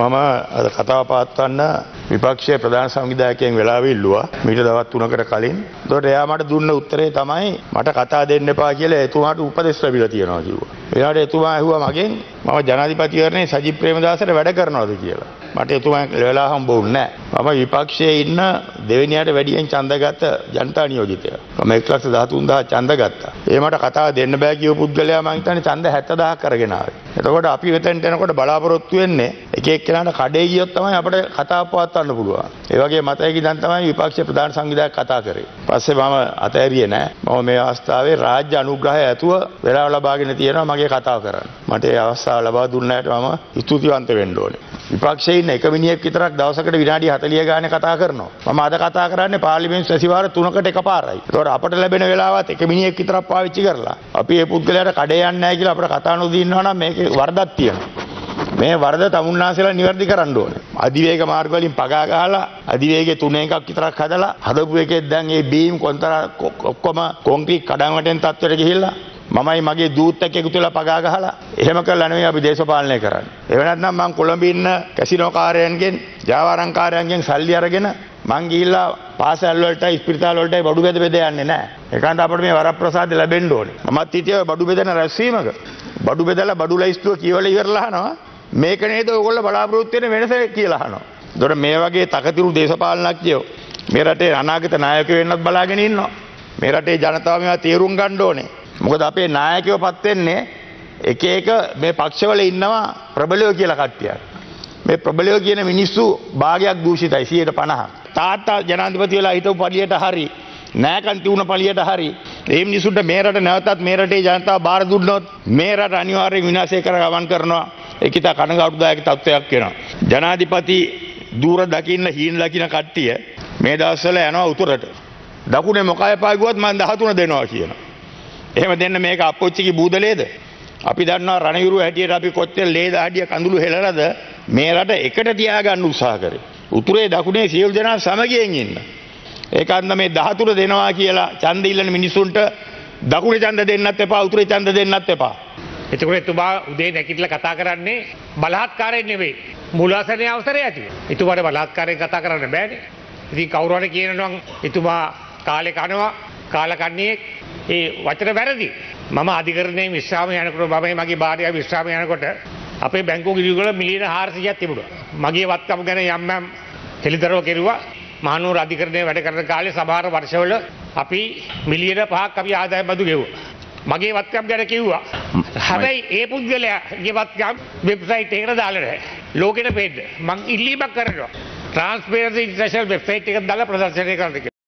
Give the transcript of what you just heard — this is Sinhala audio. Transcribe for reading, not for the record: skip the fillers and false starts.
මම අද කතාව පවත්වන්න විපක්ෂයේ ප්‍රධාන සංවිධායකයන් වෙලාව ඉල්ලුවා මීට දවස් 3කට කලින්. ඒකට එයා මට දුන්න උත්තරේ තමයි මට කතා දෙන්න එපා කියලා එතුමාට උපදෙස් ලැබිලා තියෙනවා කිව්වා. එයාට එතුමා ඇහුවා මගෙන් මම ජනාධිපතිවරණේ සජිත් ප්‍රේමදාසට වැඩ කරනවද කියලා. මට එතුමා වෙලා හම්බුන්නේ නැහැ. මම විපක්ෂයේ ඉන්න දෙවෙනියට වැඩියෙන් ඡන්ද ගත්ත ජනතා නියෝජිතයා. මම 1,13,000 ඡන්ද ගත්තා. ඒ මට කතාව දෙන්න බෑ කියපු පුද්ගලයා මං හිතන්නේ ඡන්ද 70,000ක් අරගෙන ආවේ. එතකොට අපි වෙතෙන්ට එනකොට බලාපොරොත්තු වෙන්නේ එක එක්කෙනාට කඩේ ගියොත් තමයි අපිට කතාව පවත්වන්න පුළුවන්. ඒ වගේ මතයකින් දැන් තමයි විපක්ෂ ප්‍රධාන සංවිධායක කතා කරේ. පස්සේ මම අතහැරියේ නෑ. මම මේ අවස්ථාවේ රාජ්‍ය අනුග්‍රහය ඇතුව වෙලාව ලබාගෙන තියෙනවා මගේ කතාව කරන්න. මට ඒ අවස්ථාව ලබා දුන්නාට මම ස්තුතිවන්ත වෙන්න ඕනේ. විපක්ෂයේ ඉන්න එක මිනිහෙක් විතරක් දවසකට විනාඩි 40 ගානේ කතා කරනවා. මම අද කතා කරන්නේ පාර්ලිමේන්තු සැසිවාර 3කට එකපාරයි. ඒතකොට අපට ලැබෙන වෙලාවත් එක මිනිහෙක් විතරක් පාවිච්චි කරලා අපි මේ පුද්ගලයාට කඩේ යන්නේ නැහැ කියලා අපිට කතා නොදී ඉන්නවා නම් මේකේ වරදක් තියෙනවා. මේ වරද තමුන්නාසලා නිවැරදි කරන්න ඕනේ. අධිවේග මාර්ග වලින් පගා ගහලා අධිවේගයේ 3 එකක් විතරක් හදලා හදපු එකෙත් දැන් මේ බීම් කොන්තර ඔක්කොම කොන්ක්‍රීට් කඩන් වටෙන් තත්ත්වයට ගිහිල්ලා මමයි මගේ දූත් එක්ක එකතු වෙලා පගා ගහලා එහෙම කරලා නෙමෙයි අපි දේශපාලනය කරන්නේ. එහෙම නැත්නම් මං කොළඹ ඉන්න කැසිනෝ කාර්යයන්ගෙන් ජාවාරම් කාර්යයන්ගෙන් සල්ලි අරගෙන මං ගිහිල්ලා පාසල් වලට ඉස්පිරිතාල වලට බඩු බෙද බෙද යන්නේ නැහැ. ඒකන්ට අපිට මේ වරප්‍රසාද ලැබෙන්න ඕනේ. මමත් හිටියේ බඩු බෙදන රැස්වීමක. බඩු බෙදලා බඩු ලයිස්තුව කියවලා ඉවරලා අහනවා මේක නේද ඔයගොල්ලෝ බලාපොරොත්තු වෙන වෙනස කියලා අහනවා. ඒතකොට මේ වගේ තකතිරු දේශපාලනඥයෝ මේ රටේ අනාගත නායකයෝ වෙන්නත් බලාගෙන ඉන්නවා. මේ රටේ ජනතාව මේවා තීරුම් ගන්න ඕනේ. මොකද අපේ නායකයෝපත් වෙන්නේ එක එක මේ පක්ෂවල ඉන්නවා ප්‍රබලයෝ කියලා කට්ටියක්. මේ ප්‍රබලයෝ කියන මිනිස්සු භාගයක් දූෂිතයි 50%. තාත්තා ජනාධිපති වෙලා හිටපු පළියට හරි නෑකන් තියුණ පළියට හරි ඒ මිනිසුන්ට මේ රට නැවතත් මේ රටේ ජනතාව බාර දුන්නොත් මේ රට අනිවාර්යයෙන් විනාශය කර ගමන් කරනවා. ඒකිට කනගාටුදායක තත්ත්වයක් වෙනවා. ජනාධිපති දූර දකින්න හීන දකින්න කට්ටිය මේ දවස්වල යනවා උතුරට. දකුණේ මොකයි පාගුවත් මම 13 දෙනවා කියනවා. එහෙම දෙන්න මේක අපොච්චිගේ බූදලේද? අපි දන්නවා රණවිරු හැටියට අපි කොච්චර ලේද ආඩිය කඳුළු හෙලනද මේ රට එකට තියාගන්න උත්සාහ කරේ. උතුරේ දකුණේ සියලු දෙනා සමගියෙන් ඉන්න. ඒකන්ද මේ 13 දෙනවා කියලා ඡන්ද ඉල්ලන මිනිසුන්ට දකුණේ ඡන්ද දෙන්නත් එපා උතුරේ ඡන්ද දෙන්නත් එපා. එතකොට එතුමා උදේ නැගිටලා කතා කරන්නේ බලහත්කාරයෙන් නෙවෙයි මුලාසනේ අවසරය ඇතිව. එතුමාට බලහත්කාරයෙන් කතා කරන්න බෑනේ. ඉතින් කවුරු හරි කියනවා එතුමා කාලේ කනවා කාලකන්ණියෙක් ඒ වචන වැරදි. මම අධිකරණයේ විශ්‍රාම යනකොට මමයි මගේ භාර්යාව විශ්‍රාම යනකොට අපේ බැංකුව ගිහින් මිලියන 400ක් තිබුණා. මගේ වත්කම් ගැන යම් හෙළිදරව් කෙරුවා. මහනුවර අධිකරණයේ වැඩ කරන කාලේ සමහර වර්ෂවල අපි මිලියන 5ක් අපි ආදායම් බදු ගෙවුවා. මගේ වත්කම් ගැන කිව්වා. හැබැයි ඒ පුද්ගලයාගේ වත්කම් වෙබ්සයිට් එකට දාලා නැහැ. ලෝකෙට පෙන්න. මං ඉල්ලීමක් කරනවා. ට්‍රාන්ස්පරන්සි ඉන්ටර්නැෂනල් වෙබ්සයිට් එකට දාලා ප්‍රදර්ශනය කරන්න කියලා.